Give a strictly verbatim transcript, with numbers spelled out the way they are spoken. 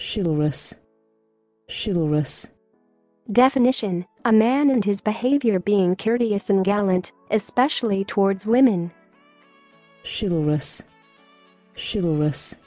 chivalrous, chivalrous. Definition: a man and his behavior being courteous and gallant, especially towards women. Chivalrous, chivalrous.